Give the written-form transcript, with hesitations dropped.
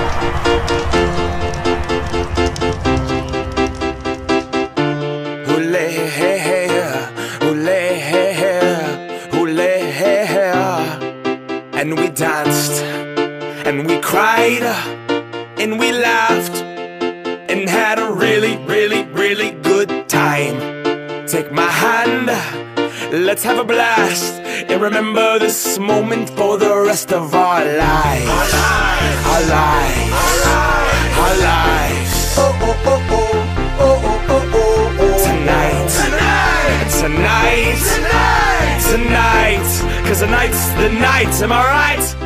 And we danced, and we cried, and we laughed, and had a really, really, really good time. Take my hand, let's have a blast, and remember this moment for the rest of our lives. Our lives, our lives. Oh, oh, oh, oh, oh, oh, oh, oh, oh. Tonight, tonight, tonight, tonight, tonight. 'Cause tonight's the night, am I right?